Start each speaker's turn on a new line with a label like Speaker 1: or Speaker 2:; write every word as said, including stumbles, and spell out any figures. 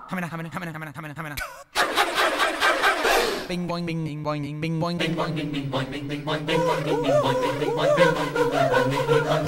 Speaker 1: Hamina, hamina, hamina, hamina, hamina, hamina. Bing boing bing bing boing bing bing boing bing boing bing bing boing bing bing boing bing boing bing boing bing boing bing boing bing boing bing boing bing boing bing boing